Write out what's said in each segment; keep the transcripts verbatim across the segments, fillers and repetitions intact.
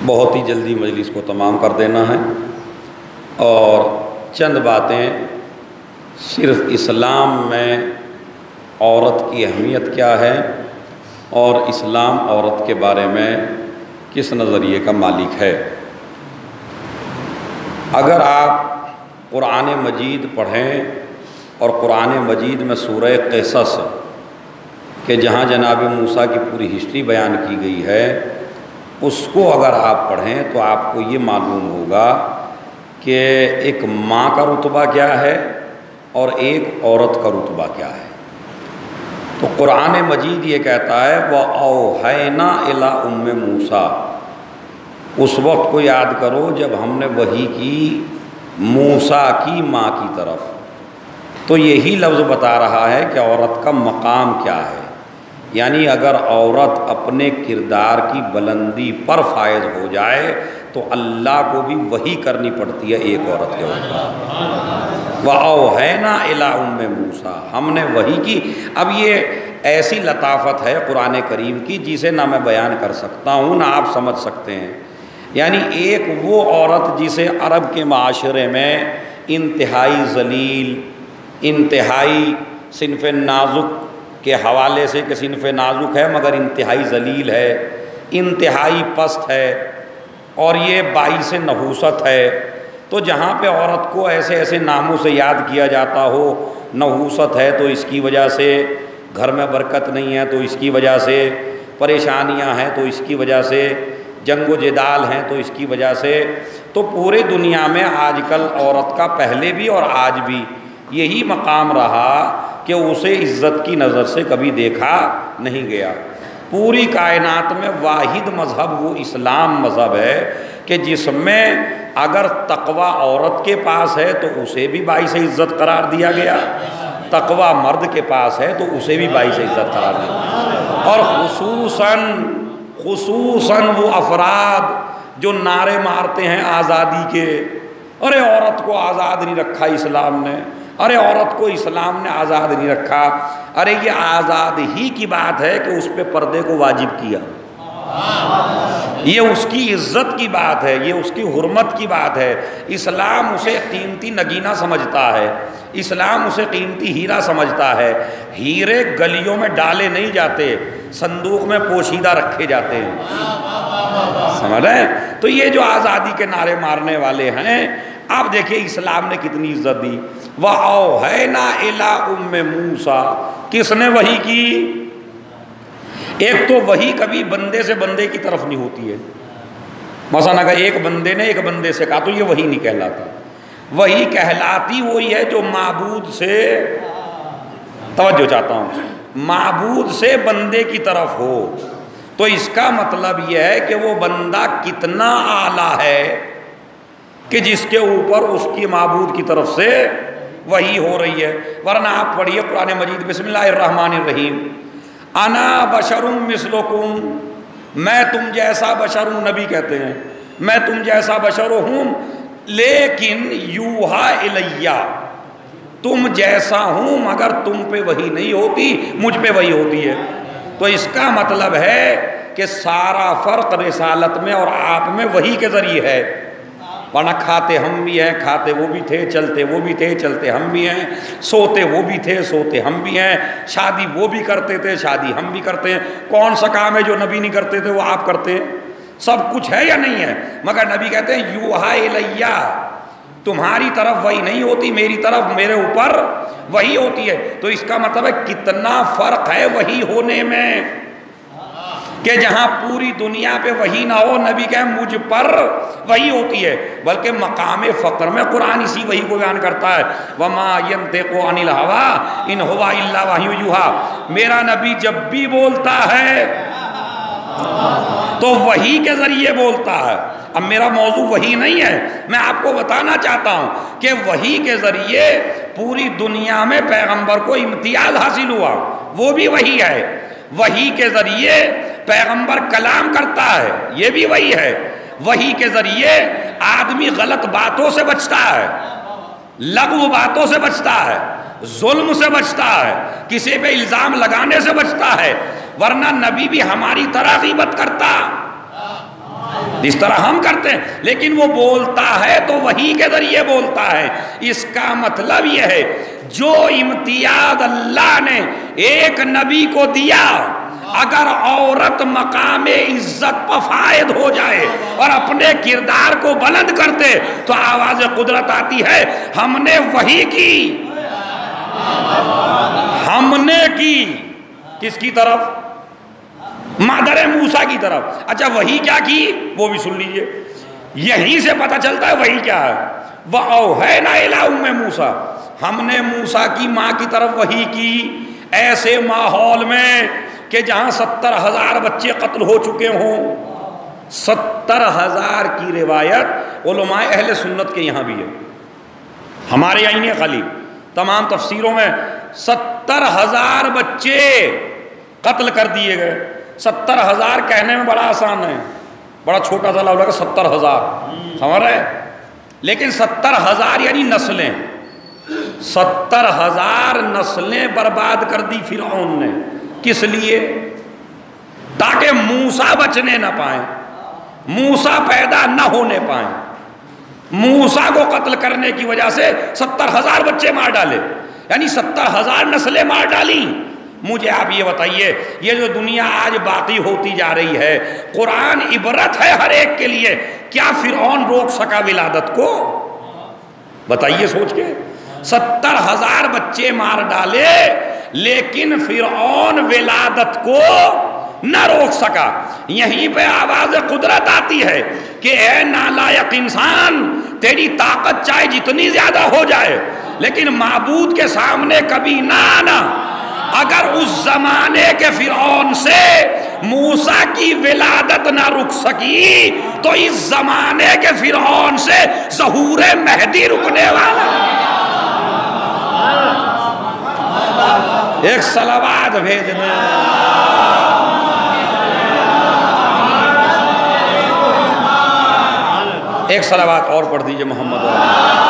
بہت ہی جلدی مجلس کو تمام کر دینا ہے، اور چند باتیں صرف اسلام میں عورت کی اہمیت کیا ہے اور اسلام عورت کے بارے میں کس نظریے کا مالک ہے۔ اگر آپ قرآن مجید پڑھیں اور قرآن مجید میں سورہ قصص کہ جہاں جناب موسیٰ کی پوری ہسٹری بیان کی گئی ہے، اس کو اگر آپ پڑھیں تو آپ کو یہ معلوم ہوگا کہ ایک ماں کا رتبہ کیا ہے اور ایک عورت کا رتبہ کیا ہے۔ تو قرآن مجید یہ کہتا ہے وَأَوْحَيْنَا إِلَىٰ أُمِّ مُوسَىٰ، اس وقت کو یاد کرو جب ہم نے وحی کی موسیٰ کی ماں کی طرف۔ تو یہی لفظ بتا رہا ہے کہ عورت کا مقام کیا ہے، یعنی اگر عورت اپنے کردار کی بلندی پر فائز ہو جائے تو اللہ کو بھی وحی کرنی پڑتی ہے ایک عورت کے اوپر۔ وَأَوْحَيْنَا إِلَىٰ أُمِّ مُوسَىٰ، ہم نے وحی کی۔ اب یہ ایسی لطافت ہے قرآن کریم کی جسے نہ میں بیان کر سکتا ہوں نہ آپ سمجھ سکتے ہیں۔ یعنی ایک وہ عورت جسے عرب کے معاشرے میں انتہائی ذلیل، انتہائی صنف نازک کے حوالے سے کہ صنف نازک ہے مگر انتہائی ذلیل ہے، انتہائی پست ہے، اور یہ باعث نحوست ہے۔ تو جہاں پہ عورت کو ایسے ایسے ناموں سے یاد کیا جاتا ہو، نحوست ہے تو اس کی وجہ سے گھر میں برکت نہیں ہے، تو اس کی وجہ سے پریشانیاں ہیں، تو اس کی وجہ سے جنگ و جدال ہیں، تو اس کی وجہ سے، تو پورے دنیا میں آج کل عورت کا پہلے بھی اور آج بھی یہی مقام رہا کہ اسے عزت کی نظر سے کبھی دیکھا نہیں گیا۔ پوری کائنات میں واحد مذہب وہ اسلام مذہب ہے کہ جس میں اگر تقوی عورت کے پاس ہے تو اسے بھی باعث عزت قرار دیا گیا، تقوی مرد کے پاس ہے تو اسے بھی باعث عزت قرار دیا گیا۔ اور خصوصاً خصوصاً وہ افراد جو نعرے مارتے ہیں آزادی کے، ارے عورت کو آزاد نہیں رکھا اسلام نے، ارے عورت کو اسلام نے آزاد نہیں رکھا، ارے یہ آزاد ہی کی بات ہے کہ اس پہ پردے کو واجب کیا، یہ اس کی عزت کی بات ہے، یہ اس کی حرمت کی بات ہے۔ اسلام اسے قیمتی نگینہ سمجھتا ہے، اسلام اسے قیمتی ہیرا سمجھتا ہے۔ ہیرے گلیوں میں ڈالے نہیں جاتے، صندوق میں پوشیدہ رکھے جاتے ہیں، سمجھ رہے ہیں؟ تو یہ جو آزادی کے نعرے مارنے والے ہیں، آپ دیکھیں اسلام نے کتنی عزت دی۔ وَأَوْحَيْنَا إِلَىٰ أُمِّ مُوسَىٰ، کس نے وحی کی؟ ایک تو وحی کبھی بندے سے بندے کی طرف نہیں ہوتی ہے، مثلا اگر ایک بندے نے ایک بندے سے کہا تو یہ وحی نہیں کہلاتا۔ وحی کہلاتی وہی ہے جو معبود سے، توجہ چاہتا ہوں، معبود سے بندے کی طرف ہو۔ تو اس کا مطلب یہ ہے کہ وہ بندہ کتنا اعلیٰ ہے کہ جس کے اوپر اس کی معبود کی طرف سے وحی ہو رہی ہے۔ ورنہ آپ پڑھیے قرآن مجید، بسم اللہ الرحمن الرحیم، انا بشر مثلکم، میں تم جیسا بشر ہوں، نبی کہتے ہیں میں تم جیسا بشر ہوں، لیکن یوحا الیہ، تم جیسا ہوں مگر تم پہ وحی نہیں ہوتی، مجھ پہ وحی ہوتی ہے۔ تو اس کا مطلب ہے کہ سارا فرق رسالت میں اور آپ میں وحی کے ذریعے ہے، ورنہ کھاتے ہم بھی ہیں، کھاتے وہ بھی تھے، چلتے وہ بھی تھے، چلتے ہم بھی ہیں، سوتے وہ بھی تھے، سوتے ہم بھی ہیں، شادی وہ بھی کرتے تھے، شادی ہم بھی کرتے ہیں۔ کون سا کام ہے جو نبی نہیں کرتے تھے وہ آپ کرتے ہیں؟ سب کچھ ہے یا نہیں ہے؟ مگر نبی کہتے ہیں یوحا الیہ، تمہاری طرف وحی نہیں ہوتی، میری طرف، میرے اوپر وحی ہوتی ہے۔ تو اس کا مطلب ہے کتنا فرق ہے وحی ہونے میں، کہ جہاں پوری دنیا پہ وحی نہ ہو، نبی کہے مجھ پر وحی ہوتی ہے۔ بلکہ مقام فقر میں قرآن اسی وحی کو بیان کرتا ہے، وَمَا يَنْطِقُ عَنِ الْهَوَىٰ إِنْ هُوَ إِلَّا وَحْيٌ يُوحَىٰ، میرا نبی جب بھی بولتا ہے تو وحی کے ذریعے بولتا ہے۔ اب میرا موضوع وحی نہیں ہے، میں آپ کو بتانا چاہتا ہوں کہ وحی کے ذریعے پوری دنیا میں پیغمبر کو امتیاز حاصل ہوا، وہ بھی وحی ہے۔ وحی کے ذریعے پیغمبر کلام کرتا ہے، یہ بھی وحی ہے۔ وحی کے ذریعے آدمی غلط باتوں سے بچتا ہے، لغو باتوں سے بچتا ہے، ظلم سے بچتا ہے، کسی پہ الزام لگانے سے بچتا ہے۔ ورنہ نبی بھی ہماری طرح غیبت کرتا، اس طرح ہم کرتے ہیں، لیکن وہ بولتا ہے تو وحی کے ذریعے بولتا ہے۔ اس کا مطلب یہ ہے جو امتیاز اللہ نے ایک نبی کو دیا، اگر عورت مقام عزت پر فائد ہو جائے اور اپنے کردار کو بلند کرتے تو آواز قدرت آتی ہے ہم نے وحی کی، ہم نے کی کس کی طرف؟ مادر موسیٰ کی طرف۔ اچھا وحی کیا کی وہ بھی سن لیجئے، یہیں سے پتہ چلتا ہے وحی کیا ہے۔ وَأَوْحَيْنَا إِلَىٰ أُمِّ مُوسَىٰ، ہم نے موسیٰ کی ماں کی طرف وحی کی ایسے ماحول میں کہ جہاں ستر ہزار بچے قتل ہو چکے ہوں۔ ستر ہزار کی روایت علماء اہل سنت کے یہاں بھی ہے، ہمارے یہاں نہیں خالی، تمام تفسیروں میں ستر ہزار بچے قتل کر دیے گئے۔ ستر ہزار کہنے میں بڑا آسان ہے، بڑا چھوٹا سا لفظ ہے ستر ہزار، سمجھ رہے، لیکن ستر ہزار یعنی نسلیں، ستر ہزار نسلیں برباد کر دی فرعون نے۔ کس لیے؟ تاکہ موسیٰ بچنے نہ پائیں، موسیٰ پیدا نہ ہونے پائیں۔ موسیٰ کو قتل کرنے کی وجہ سے ستر ہزار بچے مار ڈالے، یعنی ستر ہزار نسلیں مار ڈالیں۔ مجھے آپ یہ بتائیے یہ جو دنیا آج باقی ہوتی جا رہی ہے، قرآن عبرت ہے ہر ایک کے لیے، کیا فرعون روک سکا ولادت کو؟ بتائیے سوچ کے، ستر ہزار بچے مار ڈالے لیکن فرعون ولادت کو نہ روک سکا۔ یہیں پہ آواز قدرت آتی ہے کہ اے نالائق انسان، تیری طاقت چاہے جتنی زیادہ ہو جائے لیکن معبود کے سامنے کبھی نہ آنا۔ اگر اس زمانے کے فرعون سے موسیٰ کی ولادت نہ رک سکی تو اس زمانے کے فرعون سے ظہور مہدی رکنے والا۔ ایک صلوات بھیجنا۔ ایک صلوات اور پڑھ دیجئے محمد والا۔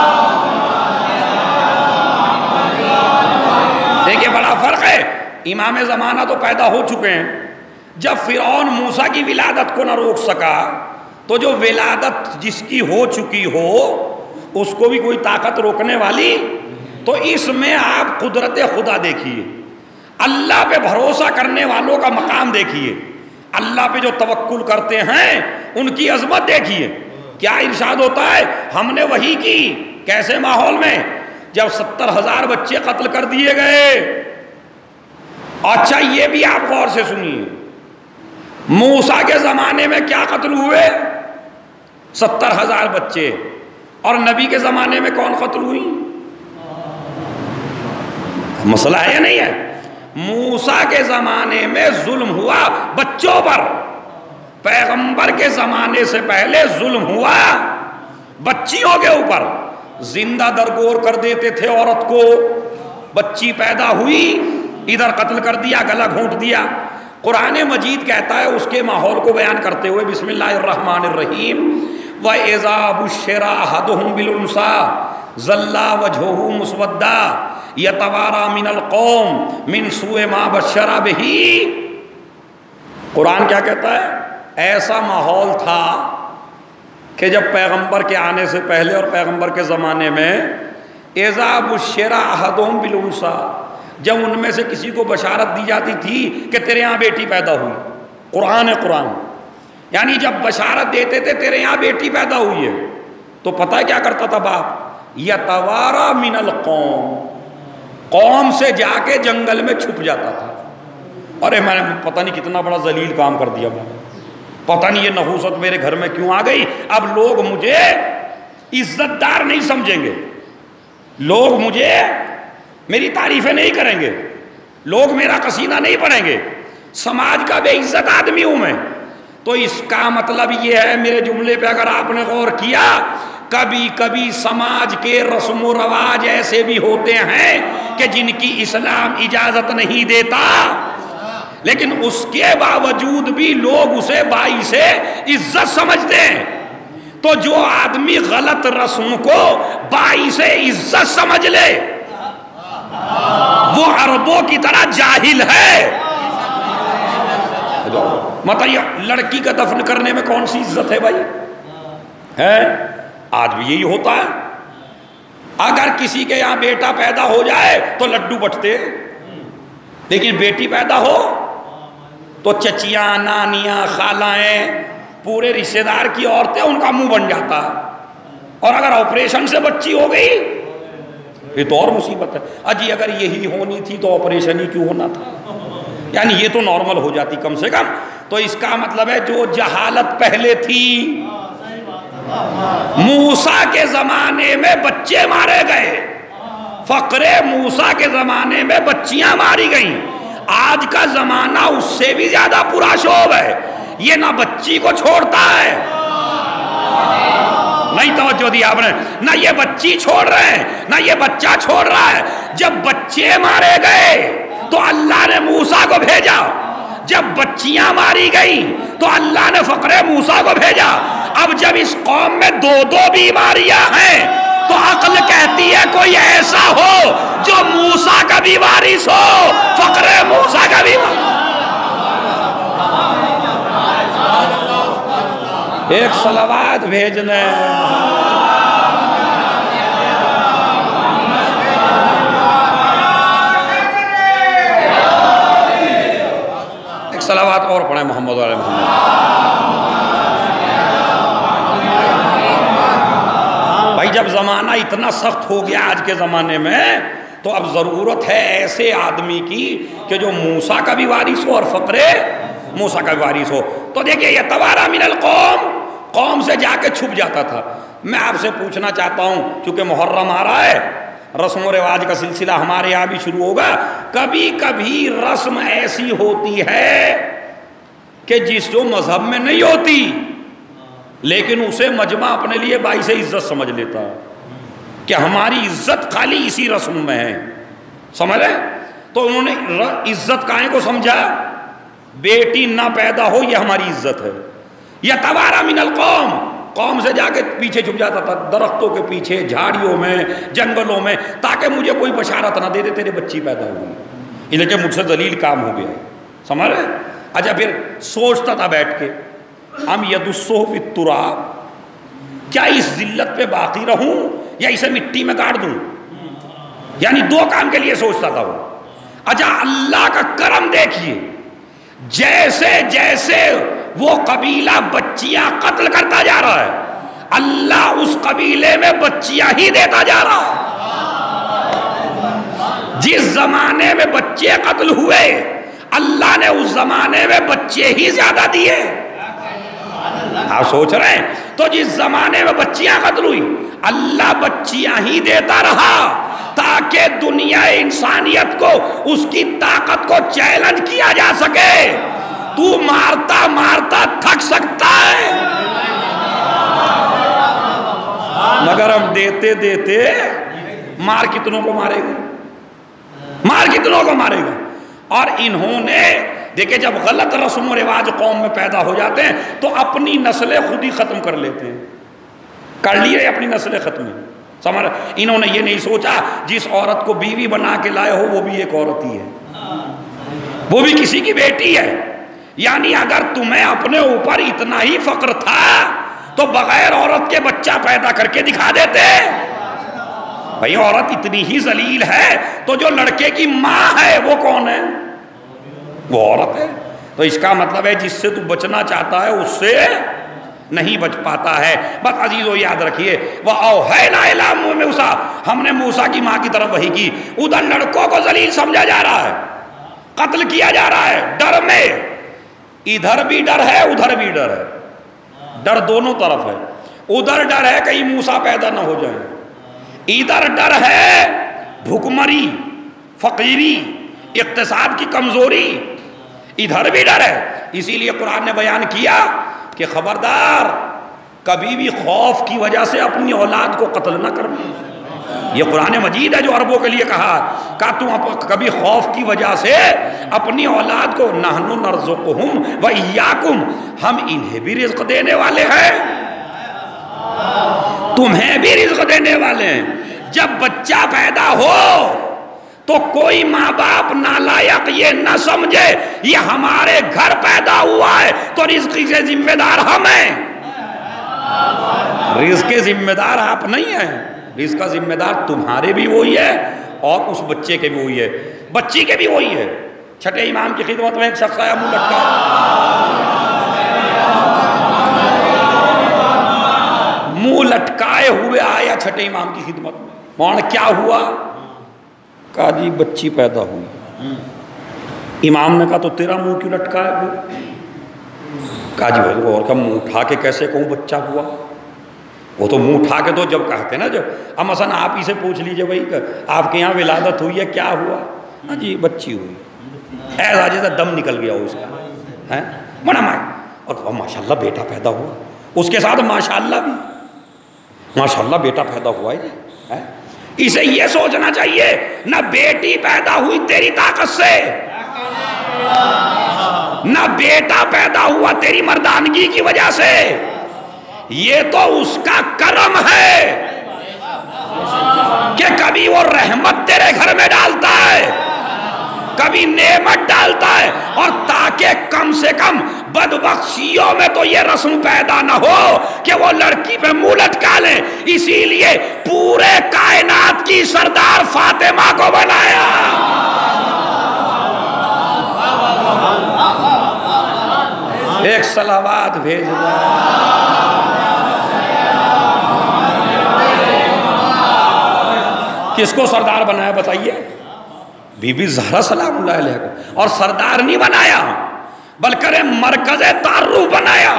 دیکھیں بڑا فرق ہے، امام زمانہ تو پیدا ہو چکے ہیں۔ جب فرعون موسیٰ کی ولادت کو نہ روک سکا تو جو ولادت جس کی ہو چکی ہو اس کو بھی کوئی طاقت روکنے والی؟ تو اس میں آپ قدرت خدا دیکھیے، اللہ پہ بھروسہ کرنے والوں کا مقام دیکھیے، اللہ پہ جو توکل کرتے ہیں ان کی عظمت دیکھیے۔ کیا ارشاد ہوتا ہے ہم نے وحی کی، کیسے ماحول میں؟ جب ستر ہزار بچے قتل کر دیے گئے۔ اچھا یہ بھی آپ غور سے سنیے، موسیٰ کے زمانے میں کیا قتل ہوئے؟ ستر ہزار بچے۔ اور نبی کے زمانے میں کون قتل ہوئی؟ مسئلہ ہے یا نہیں ہے؟ موسیٰ کے زمانے میں ظلم ہوا بچوں پر، پیغمبر کے زمانے سے پہلے ظلم ہوا بچیوں کے اوپر، زندہ درگور کر دیتے تھے عورت کو، بچی پیدا ہوئی ادھر قتل کر دیا، گلا گھونٹ دیا۔ قرآن مجید کہتا ہے اس کے ماحول کو بیان کرتے ہوئے بسم اللہ الرحمن الرحیم وَإِذَا بُشِّرَ أَحَدُهُمْ بِالْأُنثَىٰ ظَلَّ وَجْهُهُ مُسْوَدًّا يَتَوَارَىٰ مِنَ الْقَوْمِ مِنْ سُوءِ مَا بَشَّرَ بِهِ۔ قرآن کیا کہتا ہے؟ ایسا ماحول تھا کہ جب پیغمبر کے آنے سے پہلے اور پیغمبر کے زمانے میں اِذَا بُشِّرَ أَحَدُهُمْ بِالْأُنثَىٰ، جب ان میں سے کسی کو بشارت دی جاتی تھی کہ تیرے ہاں بیٹی پیدا ہوئی، قرآن ہے قرآن، یعنی جب بشارت دیتے تھے تیرے یہاں بیٹی پیدا ہوئی ہے تو پتہ ہے کیا کرتا تھا باپ؟ یتوارا من القوم، قوم سے جا کے جنگل میں چھپ جاتا تھا۔ ارے میں نے پتہ نہیں کتنا بڑا ذلیل کام کر دیا، میں پتہ نہیں یہ نحوست میرے گھر میں کیوں آ گئی، اب لوگ مجھے عزت دار نہیں سمجھیں گے، لوگ مجھے میری تعریفیں نہیں کریں گے، لوگ میرا قصیدہ نہیں پڑھیں گے، سماج کا بے عزت آدمی ہوں میں۔ تو اس کا مطلب یہ ہے، میرے جملے پہ اگر آپ نے غور کیا، کبھی کبھی سماج کے رسم و رواج ایسے بھی ہوتے ہیں کہ جن کی اسلام اجازت نہیں دیتا، لیکن اس کے باوجود بھی لوگ اسے باعث عزت سمجھتے ہیں۔ تو جو آدمی غلط رسم کو باعث عزت سمجھ لے وہ عربوں کی طرح جاہل ہے۔ مطلب یہ لڑکی کا دفن کرنے میں کون سی عزت ہے بھائی؟ ہے آج بھی یہی ہوتا ہے. اگر کسی کے یہاں بیٹا پیدا ہو جائے تو لڈو بٹتے، لیکن بیٹی پیدا ہو تو چچیاں، نانیاں، خالائیں، پورے رشتے دار کی عورتیں ان کا منہ بن جاتا. اور اگر آپریشن سے بچی ہو گئی یہ تو اور مصیبت ہے. اجی اگر یہی ہونی تھی تو آپریشن ہی کیوں ہونا تھا؟ یعنی یہ تو نارمل ہو جاتی کم سے کم. تو اس کا مطلب ہے جو جہالت پہلے تھی، موسیٰ کے زمانے میں بچے مارے گئے، فقر موسیٰ کے زمانے میں بچیاں ماری گئیں. آج کا زمانہ اس سے بھی زیادہ پرآشوب ہے. یہ نہ بچی کو چھوڑتا ہے، نہیں توجہ دی آپ نے، نہ یہ بچی چھوڑ رہے ہیں نہ یہ بچہ چھوڑ رہا ہے. جب بچے مارے گئے تو اللہ نے موسیٰ کو بھیجا، جب بچیاں ماری گئیں تو اللہ نے فقر موسیٰ کو بھیجا. اب جب اس قوم میں دو دو بیماریاں ہیں تو عقل کہتی ہے کوئی ایسا ہو جو موسیٰ کا بھی وارث ہو، فقر موسیٰ کا بھی وارث. ایک صلوات بھیجنے ایک صلوات اور پڑھیں محمد علیہ محمد. بھائی جب زمانہ اتنا سخت ہو گیا آج کے زمانے میں تو اب ضرورت ہے ایسے آدمی کی کہ جو موسیٰ کا بھی وارث ہو اور فقر موسیٰ کا بھی وارث ہو. تو دیکھیں یہ توارا من القوم، قوم سے جا کے چھپ جاتا تھا. میں آپ سے پوچھنا چاہتا ہوں کیونکہ محرم آ رہا ہے، رسم و رواج کا سلسلہ ہمارے یہاں بھی شروع ہوگا. کبھی کبھی رسم ایسی ہوتی ہے کہ جس جو مذہب میں نہیں ہوتی لیکن اسے مجمع اپنے لیے باعث عزت سمجھ لیتا ہے کہ ہماری عزت خالی اسی رسم میں ہے. سمجھ رہے؟ تو انہوں نے عزت کائیں کو سمجھا، بیٹی نہ پیدا ہو یہ ہماری عزت ہے. یتوارا من القوم، قوم سے جا کے پیچھے چھپ جاتا تھا، درختوں کے پیچھے، جھاڑیوں میں، جنگلوں میں، تاکہ مجھے کوئی بشارت نہ دے دے تیرے بچی پیدا ہوئی، انہیں کہ مجھ سے ذلیل کام ہو گیا. سمجھ رہے؟ اچھا پھر سوچتا تھا بیٹھ کے ام یدسہ فی التراب، کیا اس ذلت پہ باقی رہوں یا اسے مٹی میں گاڑ دوں؟ یعنی دو کام کے لیے سوچتا تھا وہ. اچھا اللہ کا کرم دیکھیے، جیسے جیسے وہ قبیلہ بچیاں قتل کرتا جا رہا ہے اللہ اس قبیلے میں بچیاں ہی دیتا جا رہا ہے. جس زمانے میں بچے قتل ہوئے اللہ نے اس زمانے میں بچے ہی زیادہ دیے. آپ سوچ رہے ہیں؟ تو جس زمانے میں بچیاں قتل ہوئی اللہ بچیاں ہی دیتا رہا تاکہ دنیا انسانیت کو اس کی طاقت کو چیلنج کیا جا سکے. تو مارتا مارتا تھک سکتا ہے مگر ہم دیتے دیتے مار کتنوں کو مارے گا، مار کتنوں کو مارے گا. اور انہوں نے دیکھیں جب غلط رسم و رواج قوم میں پیدا ہو جاتے ہیں تو اپنی نسلیں خود ہی ختم کر لیتے ہیں. کر لیے اپنی نسلیں ختم. سمجھ انہوں نے یہ نہیں سوچا جس عورت کو بیوی بنا کے لائے ہو وہ بھی ایک عورت ہی ہے، وہ بھی کسی کی بیٹی ہے. یعنی اگر تمہیں اپنے اوپر اتنا ہی فخر تھا تو بغیر عورت کے بچہ پیدا کر کے دکھا دیتے. بھئی عورت اتنی ہی ذلیل ہے تو جو لڑکے کی ماں ہے وہ کون ہے؟ وہ عورت ہے. تو اس کا مطلب ہے جس سے تو بچنا چاہتا ہے اس سے نہیں بچ پاتا ہے. بس عزیزو یاد رکھیے وَأَوْحَيْنَا إِلَىٰ مُوسَىٰ، ہم نے موسیٰ کی ماں کی طرف وحی کی. ادھر لڑکوں کو ذلیل سمجھا جا رہا ہے، قتل کیا جا رہا ہے ڈر میں. ادھر بھی ڈر ہے ادھر بھی ڈر ہے، ڈر دونوں طرف ہے. ادھر ڈر ہے کہیں موسیٰ پیدا نہ ہو جائے، ادھر ڈر ہے بھوکمری، فقیری، اقتصاد کی کمزوری. ادھر بھی ڈر ہے. اسی لیے قرآن نے بیان کیا کہ خبردار کبھی بھی خوف کی وجہ سے اپنی اولاد کو قتل نہ کرنا. یہ قرآن مجید ہے جو عربوں کے لیے کہا کہ تم کبھی خوف کی وجہ سے اپنی اولاد کو نحن نرزقہم و ایاکم، ہم انہیں بھی رزق دینے والے ہیں تمہیں بھی رزق دینے والے ہیں. جب بچہ پیدا ہو تو کوئی ماں باپ نالائق یہ نہ سمجھے یہ ہمارے گھر پیدا ہوا ہے تو رزق کے ذمہ دار ہم ہیں. رزق کے ذمہ دار آپ نہیں ہیں، رزق کا ذمہ دار تمہارے بھی وہی ہے اور اس بچے کے بھی وہی ہے، بچی کے بھی وہی ہے. چھٹے امام کی خدمت میں ایک شخص آیا منہ لٹکا، منہ لٹکائے ہوئے آیا چھٹے امام کی خدمت میں. مولانا کیا ہوا؟ کہا جی بچی پیدا ہوئی. امام نے کہا تو تیرا منہ کیوں لٹکا ہے؟ کہا جی بھائی اور کا منہ اٹھا کے کیسے کہوں بچہ ہوا؟ وہ تو منہ اٹھا کے تو جب کہتے ہیں نا، جب اب مثلا آپ ہی سے پوچھ لیجئے بھائی آپ کے یہاں ولادت ہوئی ہے کیا ہوا؟ ہاں جی بچی ہوئی. ایسا جیسا دم نکل گیا اس کا ہے بڑا مائی، اور ماشاء اللہ بیٹا پیدا ہوا، اس کے ساتھ ماشاء اللہ بھی، ماشاء اللہ بیٹا پیدا ہوا ہے جی. اسے یہ سوچنا چاہیے نہ بیٹی پیدا ہوئی تیری طاقت سے، نہ بیٹا پیدا ہوا تیری مردانگی کی وجہ سے، یہ تو اس کا کرم ہے کہ کبھی وہ رحمت تیرے گھر میں ڈالتا ہے، کبھی نعمت ڈالتا ہے، اور تاکہ کم سے کم بدبخشیوں میں تو یہ رسم پیدا نہ ہو کہ وہ لڑکی پہ منہ لٹکا لیں. اسی لیے پورے کائنات کی سردار فاطمہ کو بنایا. ایک صلوات بھیج دیں. کس کو سردار بنایا بتائیے؟ بی بی زہرا سلام اللہ علیہ کو. اور سردار نہیں بنایا بلکہ مرکز تعارف بنایا.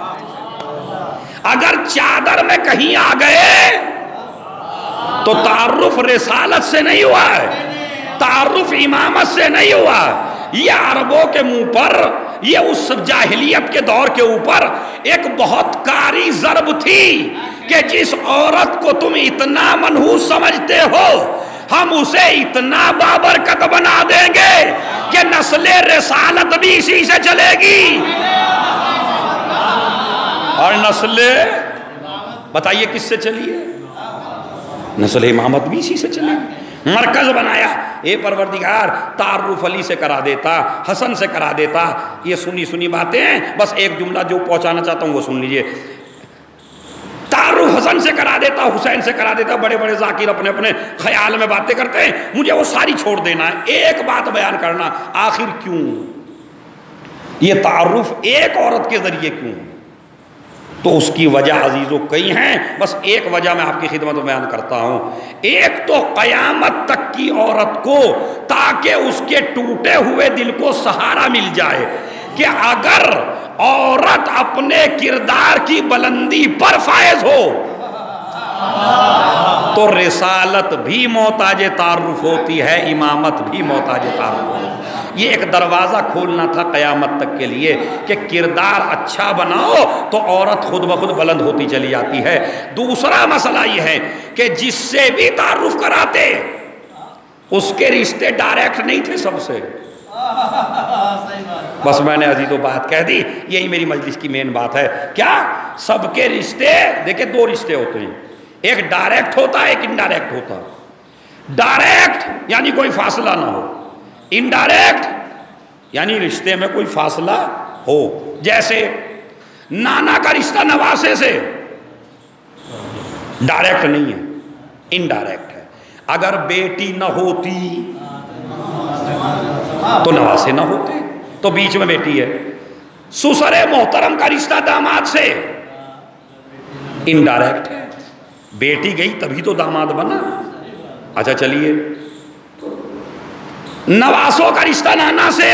اگر چادر میں کہیں آ گئے تو تعارف رسالت سے نہیں ہوا ہے، تعارف امامت سے نہیں ہوا. یہ عربوں کے منہ پر، یہ اس جاہلیت کے دور کے اوپر ایک بہت کاری ضرب تھی کہ جس عورت کو تم اتنا منحوس سمجھتے ہو ہم اسے اتنا بابرکت بنا دیں گے کہ نسل رسالت بھی اسی سے چلے گی. اور نسل بتائیے کس سے چلی ہے؟ نسل امامت بھی اسی سے چلے گی. مرکز بنایا. اے پروردگار تعارف علی سے کرا دیتا، حسن سے کرا دیتا. یہ سنی سنی باتیں ہیں، بس ایک جملہ جو پہنچانا چاہتا ہوں وہ سن لیجئے. تعارف حسن سے کرا دیتا، حسین سے کرا دیتا. بڑے بڑے ذاکر اپنے اپنے خیال میں باتیں کرتے ہیں، مجھے وہ ساری چھوڑ دینا ہے، ایک بات بیان کرنا. آخر کیوں یہ تعارف ایک عورت کے ذریعے کیوں؟ تو اس کی وجہ عزیزو کئی ہیں، بس ایک وجہ میں آپ کی خدمت میں بیان کرتا ہوں. ایک تو قیامت تک کی عورت کو تاکہ اس کے ٹوٹے ہوئے دل کو سہارا مل جائے کہ اگر عورت اپنے کردار کی بلندی پر فائز ہو تو رسالت بھی محتاج تعارف ہوتی ہے، امامت بھی محتاج تعارف ہوتی ہے. یہ ایک دروازہ کھولنا تھا قیامت تک کے لیے کہ کردار اچھا بناؤ تو عورت خود بخود بلند ہوتی چلی جاتی ہے. دوسرا مسئلہ یہ ہے کہ جس سے بھی تعارف کراتے اس کے رشتے ڈائریکٹ نہیں تھے سب سے. بس میں نے عزیزو بات کہہ دی، یہی میری مجلس کی مین بات ہے. کیا سب کے رشتے دیکھیں دو رشتے ہوتے ہیں، ایک ڈائریکٹ ہوتا ہے ایک انڈائریکٹ ہوتا ہے. ڈائریکٹ یعنی کوئی فاصلہ نہ ہو، انڈائریکٹ یعنی رشتے میں کوئی فاصلہ ہو. جیسے نانا کا رشتہ نواسے سے ڈائریکٹ نہیں ہے، انڈائریکٹ ہے. اگر بیٹی نہ ہوتی تو نواسے نہ ہوتے، تو بیچ میں بیٹی ہے. سسر محترم کا رشتہ داماد سے انڈائریکٹ ہے، بیٹی گئی تبھی تو داماد بنا. اچھا چلیے، نواسوں کا رشتہ نانا سے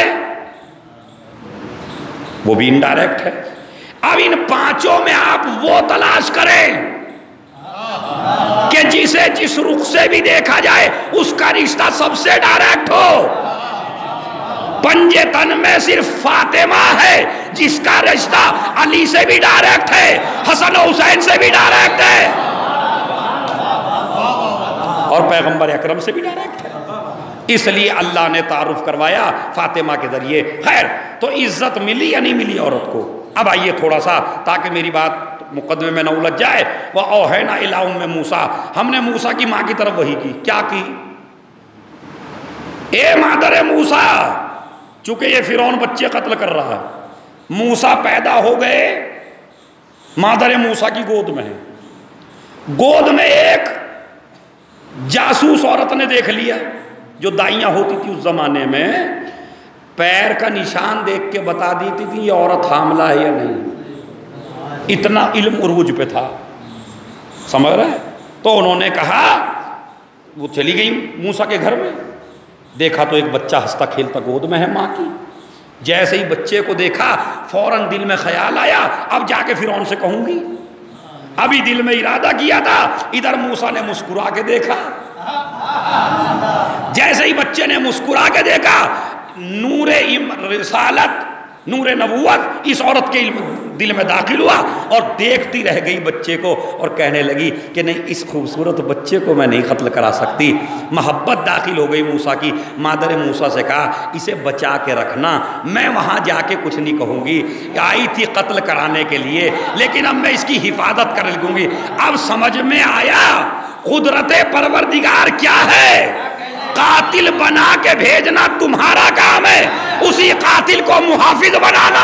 وہ بھی انڈائریکٹ ہے. اب ان پانچوں میں آپ وہ تلاش کریں کہ جسے جس رخ سے بھی دیکھا جائے اس کا رشتہ سب سے ڈائریکٹ ہو. پنجے تن میں صرف فاطمہ ہے جس کا رشتہ علی سے بھی ڈائریکٹ ہے، حسن و حسین سے بھی ڈائریکٹ ہے، اور پیغمبر اکرم سے بھی ڈائریکٹ ہے. اس لیے اللہ نے تعارف کروایا فاطمہ کے ذریعے. خیر، تو عزت ملی یا نہیں ملی عورت کو؟ اب آئیے تھوڑا سا تاکہ میری بات مقدمے میں نہ الجھ جائے. وَأَوْحَيْنَا إِلَىٰ أُمِّ مُوسَىٰ، ہم نے موسیٰ کی ماں کی طرف وحی کی. کیا کی؟ اے مادر موسیٰ، چونکہ یہ فرعون بچے قتل کر رہا ہے، موسیٰ پیدا ہو گئے مادر موسیٰ کی گود میں ہے، گود میں ایک جاسوس عورت نے دیکھ لیا، جو دائیاں ہوتی تھی اس زمانے میں پیر کا نشان دیکھ کے بتا دیتی تھی یہ عورت حاملہ ہے یا نہیں، اتنا علم عروج پہ تھا، سمجھ رہے ہیں؟ تو انہوں نے کہا، وہ چلی گئی موسیٰ کے گھر میں، دیکھا تو ایک بچہ ہنستا کھیلتا گود میں ہے ماں کی، جیسے ہی بچے کو دیکھا فوراً دل میں خیال آیا اب جا کے فرعون سے کہوں گی، ابھی دل میں ارادہ کیا تھا، ادھر موسیٰ نے مسکرا کے دیکھا، جیسے ہی بچے نے مسکرا کے دیکھا نور رسالت، نور نبوت اس عورت کے دل میں داخل ہوا اور دیکھتی رہ گئی بچے کو اور کہنے لگی کہ نہیں اس خوبصورت بچے کو میں نہیں قتل کرا سکتی، محبت داخل ہو گئی موسیٰ کی، مادر موسیٰ سے کہا اسے بچا کے رکھنا، میں وہاں جا کے کچھ نہیں کہوں گی، آئی تھی قتل کرانے کے لیے لیکن اب میں اس کی حفاظت کر لوں گی۔ اب سمجھ میں آیا قدرت پروردگار کیا ہے، قاتل بنا کے بھیجنا تمہارا کام ہے، اسی قاتل کو محافظ بنانا۔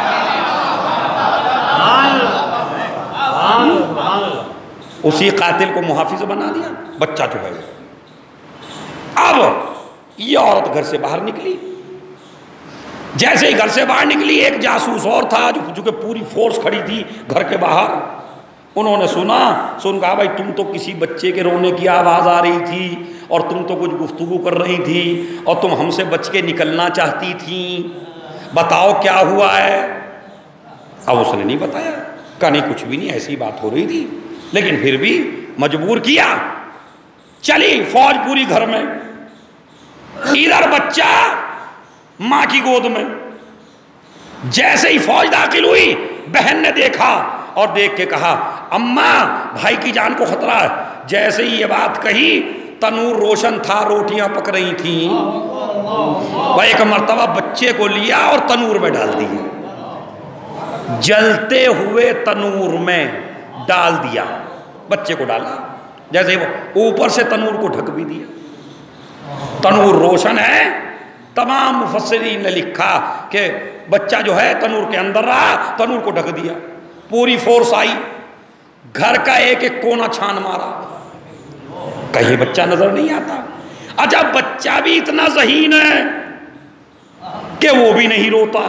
اسی قاتل کو محافظ بنا دیا، بچہ جو ہے۔ اب یہ عورت گھر سے باہر نکلی، جیسے ہی گھر سے باہر نکلی ایک جاسوس اور تھا جو کہ پوری فورس کھڑی تھی گھر کے باہر، انہوں نے سنا، سن کہا بھائی تم تو کسی بچے کے رونے کی آواز آ رہی تھی اور تم تو کچھ گفتگو کر رہی تھی اور تم ہم سے بچ کے نکلنا چاہتی تھی، بتاؤ کیا ہوا ہے؟ اب اس نے نہیں بتایا، کہا نہیں کچھ بھی نہیں، ایسی بات ہو رہی تھی، لیکن پھر بھی مجبور کیا، چلی فوج پوری گھر میں، ادھر بچہ ماں کی گود میں، جیسے ہی فوج داخل ہوئی بہن نے دیکھا اور دیکھ کے کہا اماں بھائی کی جان کو خطرہ ہے، جیسے ہی یہ بات کہی تنور روشن تھا، روٹیاں پک رہی تھیں، وہ ایک مرتبہ بچے کو لیا اور تنور میں ڈال دیا، جلتے ہوئے تنور میں ڈال دیا، بچے کو ڈالا، جیسے وہ اوپر سے تنور کو ڈھک بھی دیا، تنور روشن ہے، تمام مفسرین نے لکھا کہ بچہ جو ہے تنور کے اندر رہا، تنور کو ڈھک دیا، پوری فورس آئی، گھر کا ایک ایک کونا چھان مارا، کہیں بچہ نظر نہیں آتا۔ اچھا بچہ بھی اتنا ذہین ہے کہ وہ بھی نہیں روتا،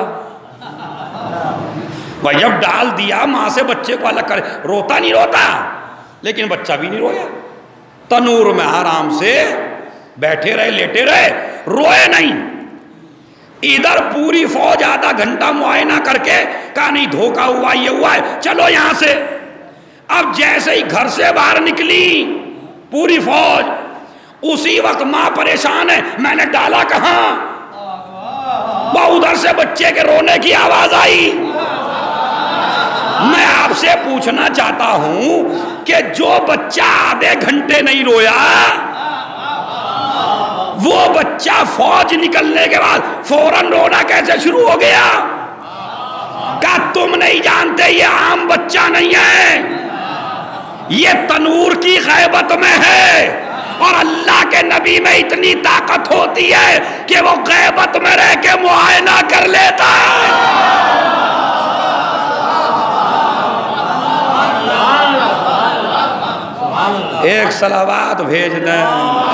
وہ جب ڈال دیا ماں سے بچے کو الگ کرے، روتا نہیں روتا، لیکن بچہ بھی نہیں رویا، تنور میں آرام سے بیٹھے رہے، لیٹے رہے، روئے نہیں۔ ادھر پوری فوج آدھا گھنٹہ معائنہ کر کے کہا نہیں دھوکہ ہوا، یہ ہوا ہے، چلو یہاں سے۔ اب جیسے ہی گھر سے باہر نکلی پوری فوج، اسی وقت ماں پریشان ہے میں نے ڈالا کہاں، وہ ادھر سے بچے کے رونے کی آواز آئی۔ میں آپ سے پوچھنا چاہتا ہوں کہ جو بچہ آدھے گھنٹے نہیں رویا، وہ بچہ فوج نکلنے کے بعد فوراً رونا کیسے شروع ہو گیا؟ کہا تم نہیں جانتے یہ عام بچہ نہیں ہے، یہ تنور کی غیبت میں ہے، اور اللہ کے نبی میں اتنی طاقت ہوتی ہے کہ وہ غیبت میں رہ کے معائنہ کر لیتا ہے۔ ایک صلوات بھیج دیں۔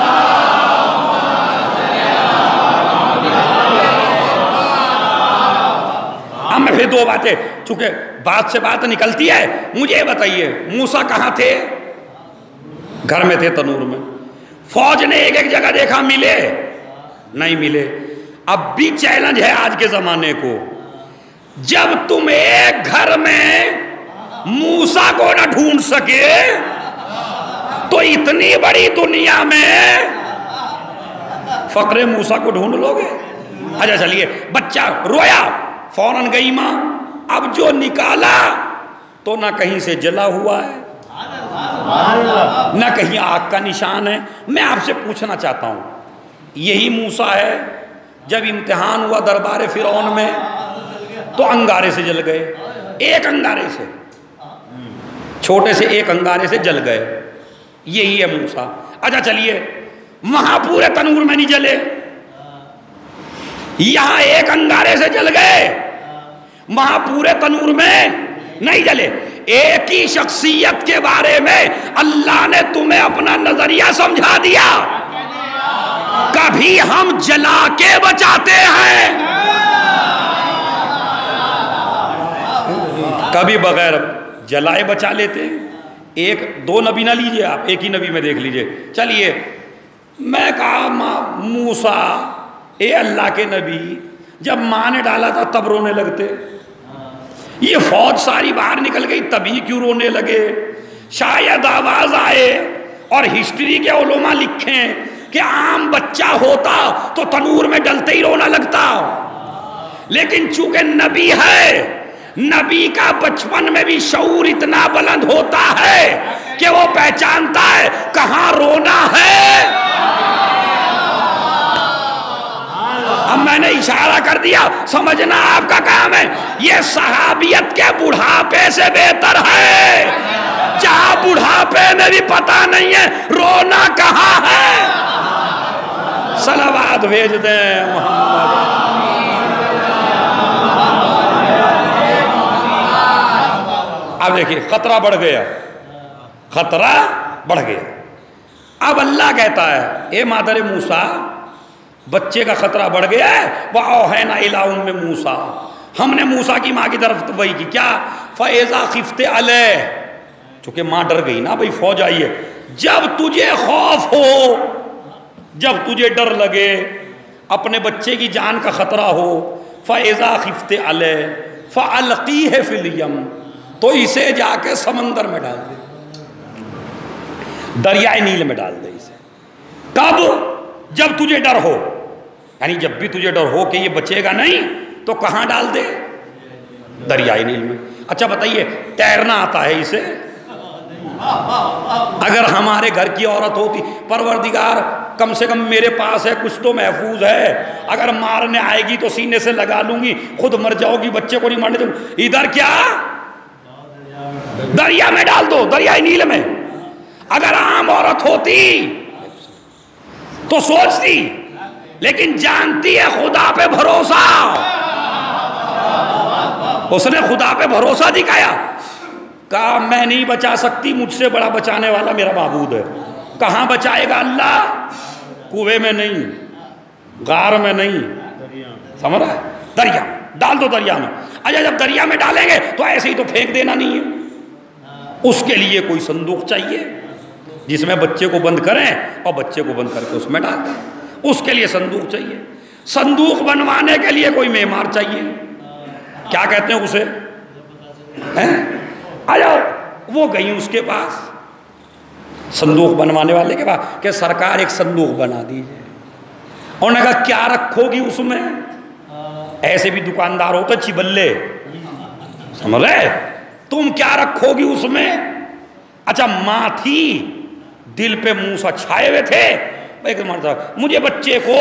اب میں پھر دو باتیں، چونکہ بات سے بات نکلتی ہے، مجھے بتائیے موسیٰ کہاں تھے؟ گھر میں تھے، تنور میں۔ فوج نے ایک ایک جگہ دیکھا، ملے نہیں ملے۔ اب بھی چیلنج ہے آج کے زمانے کو، جب تم ایک گھر میں موسیٰ کو نہ ڈھونڈ سکے تو اتنی بڑی دنیا میں فقر موسیٰ کو ڈھونڈ لو گے؟ اچھا چلیے، بچہ رویا، فوراً گئی ماں، اب جو نکالا تو نہ کہیں سے جلا ہوا ہے نہ کہیں آگ کا نشان ہے۔ میں آپ سے پوچھنا چاہتا ہوں، یہی موسیٰ ہے جب امتحان ہوا دربار فرعون میں تو انگارے سے جل گئے، ایک انگارے سے، چھوٹے سے ایک انگارے سے جل گئے، یہی ہے موسیٰ۔ اچھا چلیے، وہاں پورے تنور میں نہیں جلے، یہاں ایک انگارے سے جل گئے، وہاں پورے تنور میں نہیں جلے۔ ایک ہی شخصیت کے بارے میں اللہ نے تمہیں اپنا نظریہ سمجھا دیا۔ کبھی ہم جلا کے بچاتے ہیں، کبھی بغیر جلائے بچا لیتے ہیں۔ ایک دو نبی نہ لیجئے آپ، ایک ہی نبی میں دیکھ لیجئے۔ چلیے میں کہا موسیٰ اے اللہ کے نبی، جب ماں نے ڈالا تھا تب رونے لگتے، یہ فوج ساری باہر نکل گئی تبھی کیوں رونے لگے؟ شاید آواز آئے اور ہسٹری کے علماء لکھیں کہ عام بچہ ہوتا تو تنور میں ڈلتے ہی رونا لگتا، لیکن چونکہ نبی ہے، نبی کا بچپن میں بھی شعور اتنا بلند ہوتا ہے کہ وہ پہچانتا ہے کہاں رونا ہے۔ اب میں نے اشارہ کر دیا، سمجھنا آپ کا کام ہے۔ یہ صحابیت کے بڑھاپے سے بہتر ہے، جہاں بڑھاپے میں بھی پتہ نہیں ہے رونا کہاں ہے۔ صلوات بھیج دیں محمد۔ اب دیکھیے خطرہ بڑھ گیا، خطرہ بڑھ گیا۔ اب اللہ کہتا ہے اے مادر موسیٰ، بچے کا خطرہ بڑھ گیا ہے۔ وَأَوْحَيْنَا إِلَىٰ أُمِّ مُوسَىٰ، ہم نے موسیٰ کی ماں کی طرف وحی کی، کیا؟ فَإِذَا خِفْتِ عَلَيْهِ، چونکہ ماں ڈر گئی نا، بھئی فوج آئی ہے۔ جب تجھے خوف ہو، جب تجھے ڈر لگے، اپنے بچے کی جان کا خطرہ ہو، فَإِذَا خِفْتِ عَلَيْهِ فَأَلْقِيهِ فِي الْيَمِّ، تو اسے جا کے سمندر میں ڈال دے، دریائے نیل میں ڈال دے اسے۔ کب؟ جب تجھے ڈر ہو، یعنی جب بھی تجھے ڈر ہو کہ یہ بچے گا نہیں تو کہاں ڈال دے؟ دریائے نیل میں۔ اچھا بتائیے تیرنا آتا ہے اسے؟ اگر ہمارے گھر کی عورت ہوتی، پروردگار کم سے کم میرے پاس ہے کچھ تو محفوظ ہے، اگر مارنے آئے گی تو سینے سے لگا لوں گی، خود مر جاؤ گی، بچے کو نہیں مارنے دوں گی۔ ادھر کیا؟ دریا میں ڈال دو، دریائے نیل میں۔ اگر عام عورت ہوتی تو سوچتی، لیکن جانتی ہے خدا پہ بھروسہ، اس نے خدا پہ بھروسہ دکھایا، کہا میں نہیں بچا سکتی، مجھ سے بڑا بچانے والا میرا معبود ہے۔ کہاں بچائے گا اللہ؟ کنویں میں نہیں، غار میں نہیں، سمجھ رہا ہے؟ دریا ڈال دو، دریا میں۔ اچھا جب دریا میں ڈالیں گے تو ایسے ہی تو پھینک دینا نہیں ہے، اس کے لیے کوئی صندوق چاہیے جس میں بچے کو بند کریں اور بچے کو بند کر کے اس میں ڈال دیں، اس کے لیے صندوق چاہیے۔ صندوق بنوانے کے لیے کوئی معمار چاہیے، کیا کہتے ہیں اسے؟ آیا وہ گئی اس کے پاس، صندوق بنوانے والے کے پاس، کہ سرکار ایک صندوق بنا دیجئے۔ انہوں نے کہا کیا رکھو گی اس میں؟ ایسے بھی دکاندار ہوتا چبلے، سمجھ رہے؟ تم کیا رکھو گی اس میں؟ اچھا ماں تھی، دل پہ موسیٰ چھائے ہوئے تھے، ایک مرتبہ مجھے بچے کو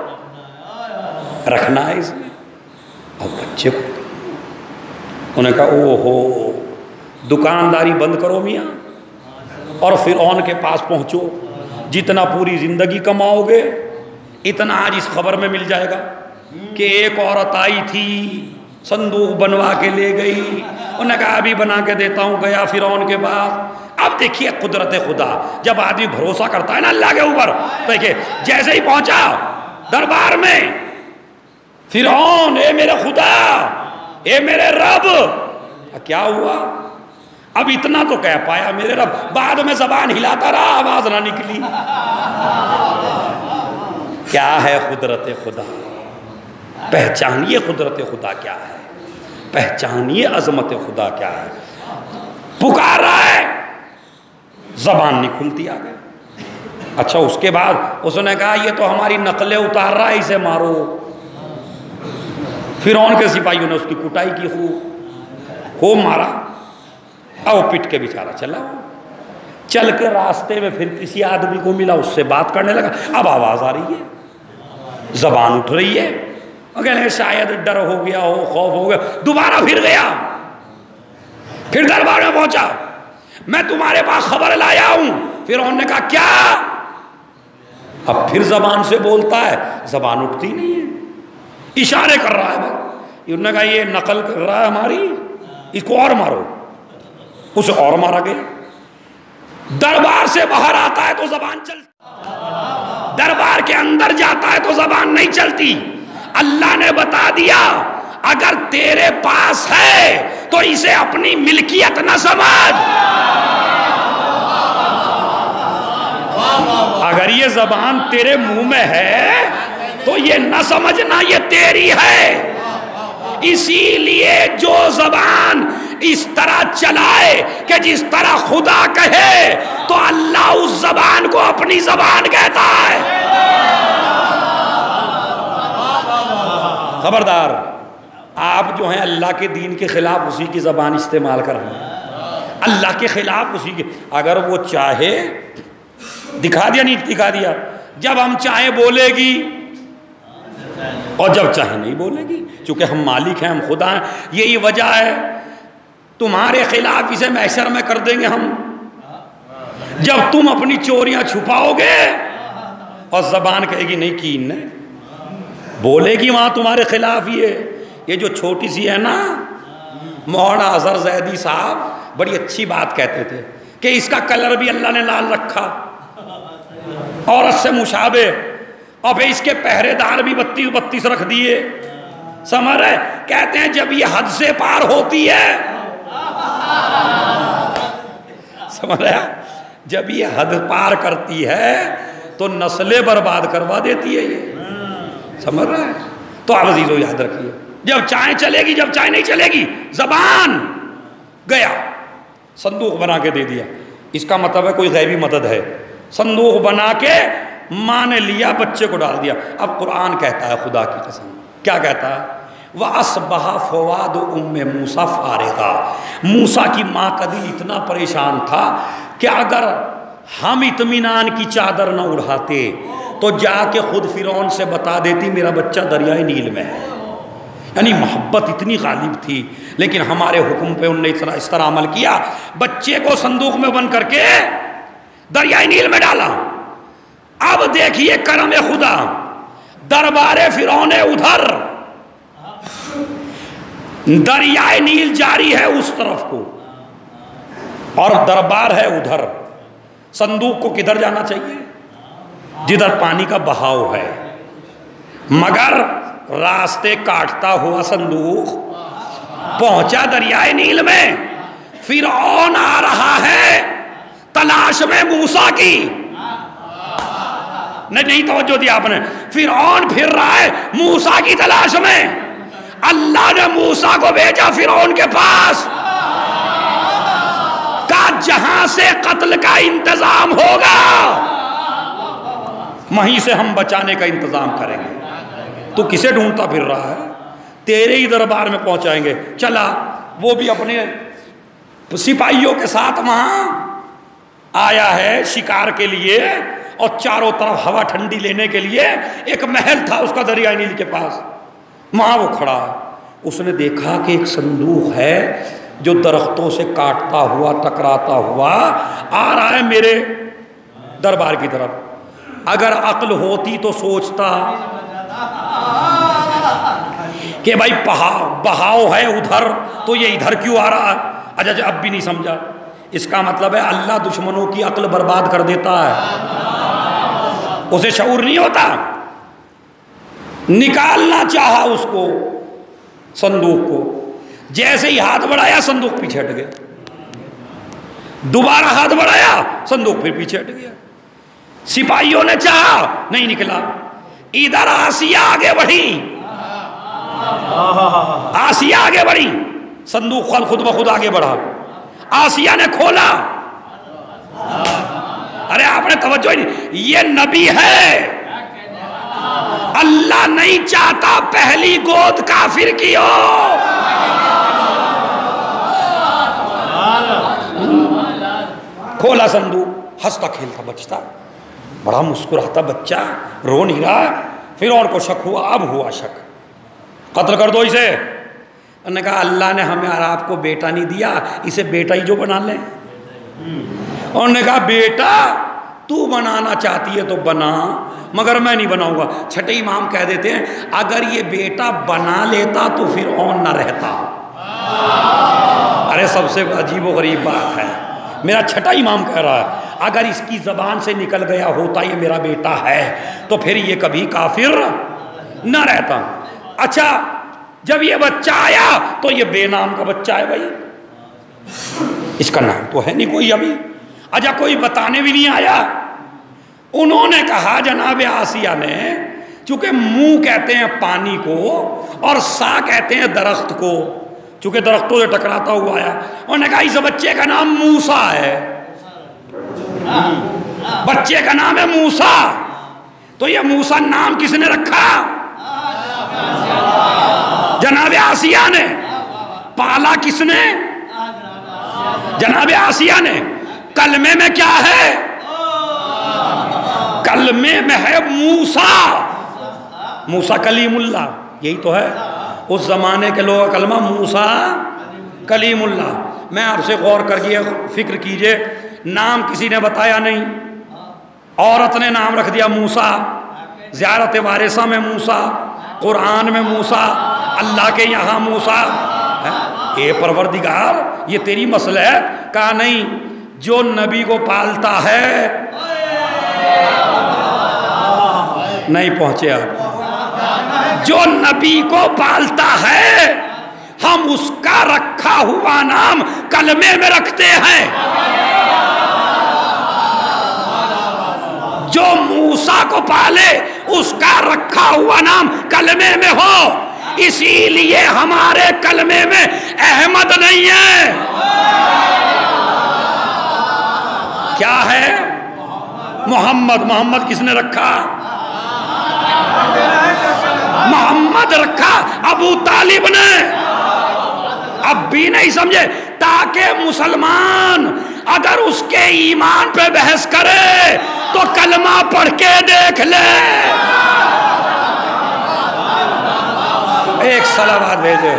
رکھنا ہے اس میں، اور بچے کو انہوں نے کہا او ہو، دکانداری بند کرو میاں اور فرعون کے پاس پہنچو، جتنا پوری زندگی کماؤ گے اتنا آج اس خبر میں مل جائے گا کہ ایک عورت آئی تھی صندوق بنوا کے لے گئی، انہوں نے کہا ابھی بنا کے دیتا ہوں، گیا فرعون کے پاس۔ اب دیکھیے قدرت خدا، جب آدمی بھروسہ کرتا ہے نا اللہ کے اوپر، دیکھیے جیسے ہی پہنچا دربار میں، فرعون اے میرے خدا، اے میرے رب، کیا ہوا؟ اب اتنا تو کہہ پایا میرے رب، بعد میں زبان ہلاتا رہا، آواز نہ نکلی۔ کیا ہے قدرت خدا؟ پہچانیے قدرت خدا کیا ہے، پہچانیے عظمت خدا کیا ہے۔ پکار رہا ہے، زبان نہیں کھلتی آگے۔ اچھا اس کے بعد اس نے کہا یہ تو ہماری نقلیں اتار رہا ہے، اسے مارو۔ فرعون کے سپاہیوں نے اس کی کٹائی کی، خوب خوب مارا، او پٹ کے بیچارہ چلا۔ چل کے راستے میں پھر کسی آدمی کو ملا، اس سے بات کرنے لگا، اب آواز آ رہی ہے، زبان اٹھ رہی ہے، اگر شاید ڈر ہو گیا ہو، خوف ہو گیا، دوبارہ پھر گیا، پھر دربار میں پہنچا، میں تمہارے پاس خبر لایا ہوں۔ فرعون نے کہا کیا؟ اب پھر زبان سے بولتا ہے، زبان اٹھتی نہیں ہے۔ اشارے کر رہا ہے بھائی. انہوں نے کہا یہ نقل کر رہا ہے ہماری، اس کو اور مارو. اسے اور مارا گیا. دربار سے باہر آتا ہے تو زبان چلتی، دربار کے اندر جاتا ہے تو زبان نہیں چلتی. اللہ نے بتا دیا اگر تیرے پاس ہے تو اسے اپنی ملکیت نہ سمجھ. اگر یہ زبان تیرے منہ میں ہے تو یہ نہ سمجھنا یہ تیری ہے. اسی لیے جو زبان اس طرح چلائے کہ جس طرح خدا کہے تو اللہ اس زبان کو اپنی زبان کہتا ہے. خبردار، آپ جو ہیں اللہ کے دین کے خلاف اسی کی زبان استعمال کر رہے ہیں، اللہ کے خلاف اسی کی. اگر وہ چاہے دکھا دیا، نہیں دکھا دیا، جب ہم چاہیں بولے گی اور جب چاہے نہیں بولے گی، چونکہ ہم مالک ہیں، ہم خدا ہیں. یہی وجہ ہے تمہارے خلاف اسے محشر میں کر دیں گے ہم. جب تم اپنی چوریاں چھپاؤ گے اور زبان کہے گی نہیں کی نے، بولے گی وہاں تمہارے خلاف. یہ یہ جو چھوٹی سی ہے نا، مولانا اظہر زیدی صاحب بڑی اچھی بات کہتے تھے کہ اس کا کلر بھی اللہ نے لال رکھا، عورت سے مشابہ، اور پھر اس کے پہرے دار بھی بتیس بتیس رکھ دیے. سمجھ رہے؟ کہتے ہیں جب یہ حد سے پار ہوتی ہے، سمجھ رہے؟ جب یہ حد پار کرتی ہے تو نسلیں برباد کروا دیتی ہے یہ. سمجھ رہے ہیں؟ تو آپ عزیزو یاد رکھیے، جب چاہیں چلے گی، جب چاہیں نہیں چلے گی. زبان گیا، صندوق بنا کے دے دیا. اس کا مطلب ہے کوئی غیبی مدد ہے. صندوق بنا کے ماں نے لیا، بچے کو ڈال دیا. اب قرآن کہتا ہے خدا کی قسم، کیا کہتا ہے؟ وَأَصْبَحَ فُؤَادُ أُمِّ مُوسَىٰ فَارِغًا. موسیٰ کی ماں کا دل اتنا پریشان تھا کہ اگر ہم اطمینان کی چادر نہ اڑھاتے تو جا کے خود فرعون سے بتا دیتی میرا بچہ دریائے نیل میں ہے. یعنی محبت اتنی غالب تھی، لیکن ہمارے حکم پہ انہوں نے اس طرح عمل کیا، بچے کو صندوق میں بند کر کے دریائے نیل میں ڈالا. اب دیکھیے کرم خدا، دربار فرعون ادھر، دریائے نیل جاری ہے اس طرف کو اور دربار ہے ادھر. صندوق کو کدھر جانا چاہیے؟ جدھر پانی کا بہاؤ ہے. مگر راستے کاٹتا ہوا صندوق پہنچا دریائے نیل میں. فرعون آ رہا ہے تلاش میں موسیٰ کی. نہیں نہیں توجہ دیا آپ نے. فرعون پھر رہا ہے موسیٰ کی تلاش میں. اللہ نے موسیٰ کو بھیجا فرعون کے پاس، کہا جہاں سے قتل کا انتظام ہوگا وہیں سے ہم بچانے کا انتظام کریں گے. تو کسے ڈھونڈتا پھر رہا ہے؟ تیرے ہی دربار میں پہنچائیں گے. چلا وہ بھی اپنے سپاہیوں کے ساتھ وہاں آیا ہے شکار کے لیے، اور چاروں طرف ہوا ٹھنڈی لینے کے لیے ایک محل تھا اس کا دریائے نیل کے پاس. وہاں وہ کھڑا ہے. اس نے دیکھا کہ ایک صندوق ہے جو درختوں سے کاٹتا ہوا ٹکراتا ہوا آ رہا ہے میرے دربار کی طرف. اگر عقل ہوتی تو سوچتا کہ بھائی بہاؤ ہے ادھر تو یہ ادھر کیوں آ رہا ہے. اچھا اب بھی نہیں سمجھا. اس کا مطلب ہے اللہ دشمنوں کی عقل برباد کر دیتا ہے، اسے شعور نہیں ہوتا. نکالنا چاہا اس کو صندوق کو، جیسے ہی ہاتھ بڑھایا صندوق پیچھے ہٹ گیا. دوبارہ ہاتھ بڑھایا صندوق پھر پیچھے ہٹ گیا. سپاہیوں نے چاہا نہیں نکلا. ادھر آسیہ آگے بڑھی، آسیہ آگے بڑھی، صندوق خود بخود آگے بڑھا. آسیہ نے کھولا. ارے آپ نے توجہ ہی نہیں، یہ نبی ہے. اللہ نہیں چاہتا پہلی گود کافر کی ہو. کھولا صندوق، ہنستا کھیلتا بچتا، بڑا مسکراتا بچہ، رو نہیں رہا. پھر اور کو شک ہوا، اب ہوا شک، قتل کر دو اسے. انہوں نے کہا اللہ نے ہمیں اور آپ کو بیٹا نہیں دیا، اسے بیٹا ہی جو بنا لیں. انہوں نے کہا بیٹا تو بنانا چاہتی ہے تو بنا، مگر میں نہیں بناؤں گا۔ چھٹے امام کہہ دیتے ہیں اگر یہ بیٹا بنا لیتا تو پھر اور نہ رہتا۔ ارے سب سے عجیب و غریب بات ہے، میرا چھٹا امام کہہ رہا ہے اگر اس کی زبان سے نکل گیا ہوتا یہ میرا بیٹا ہے تو پھر یہ کبھی کافر نہ رہتا۔ اچھا جب یہ بچہ آیا تو یہ بے نام کا بچہ ہے بھائی، اس کا نام تو ہے نہیں کوئی ابھی، اچھا کوئی بتانے بھی نہیں آیا۔ انہوں نے کہا جناب آسیہ نے، چونکہ منہ کہتے ہیں پانی کو اور سا کہتے ہیں درخت کو، چونکہ درختوں سے ٹکراتا ہوا آیا، انہوں نے کہا اس بچے کا نام موسیٰ ہے، بچے کا نام ہے موسیٰ۔ تو یہ موسیٰ نام کس نے رکھا؟ جناب آسیہ نے۔ پالا کس نے؟ جناب آسیہ نے۔ کلمے میں کیا ہے؟ کلمے میں ہے موسیٰ، موسیٰ کلیم اللہ، یہی تو ہے اس زمانے کے لوگ کلمہ موسیٰ کلیم اللہ۔ میں آپ سے غور کریے، فکر کیجئے، نام کسی نے بتایا نہیں، عورت نے نام رکھ دیا موسیٰ، زیارت وارثہ میں موسیٰ، قرآن میں موسیٰ، اللہ کے یہاں موسیٰ۔ اے پروردگار یہ تیری مصلحت؟ کہا نہیں، جو نبی کو پالتا ہے، نہیں پہنچے آپ، جو نبی کو پالتا ہے ہم اس کا رکھا ہوا نام کلمے میں رکھتے ہیں۔ جو موسیٰ کو پالے اس کا رکھا ہوا نام کلمے میں ہو، اسی لیے ہمارے کلمے میں احمد نہیں ہے، کیا ہے؟ محمد۔ محمد کس نے رکھا؟ محمد رکھا ابو طالب نے۔ اب بھی نہیں سمجھے، تاکہ مسلمان اگر اس کے ایمان پہ بحث کرے تو کلمہ پڑھ کے دیکھ لے۔ ایک صلوات بھیجے۔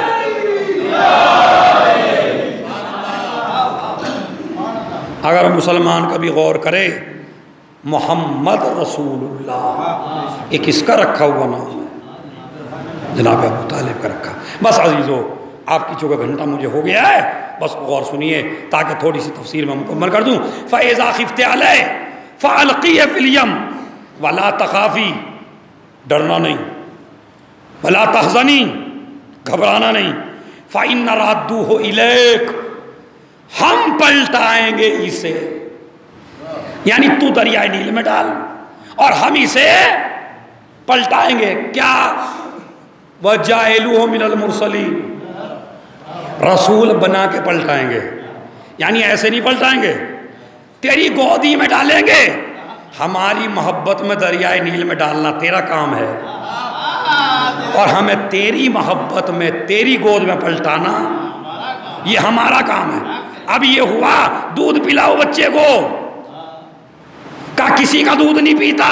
اگر مسلمان کبھی غور کرے، محمد رسول اللہ ایک اس کا رکھا ہوا نام ہے، جناب ابو طالب کا رکھا۔ بس عزیزو آپ کی چونکہ گھنٹہ مجھے ہو گیا ہے، بس غور سنیے تاکہ تھوڑی سی تفسیر میں مکمل کر دوں۔ فَإِذَا خِفْتِ عَلَيْهِ فَأَلْقِيهِ فِي الْيَمِّ وَلَا تَخَافِي، ڈرنا نہیں، وَلَا تَحْزَنِي، گھبرانا نہیں، فَإِنَّ رَادُّوهُ إِلَيْكَ، ہم پلٹائیں گے اسے، یعنی تو دریائے نیل میں ڈال اور ہم اسے پلٹائیں گے۔ کیا؟ وَجَائِلُوهُ مِنَ الْمُرْسَلِينَ، رسول بنا کے پلٹائیں گے، یعنی ایسے نہیں پلٹائیں گے، تیری گودی میں ڈالیں گے۔ ہماری محبت میں دریائے نیل میں ڈالنا تیرا کام ہے، اور ہمیں تیری محبت میں تیری گود میں پلٹانا یہ ہمارا کام ہے۔ اب یہ ہوا دودھ پلاؤ بچے کو، کا کسی کا دودھ نہیں پیتا۔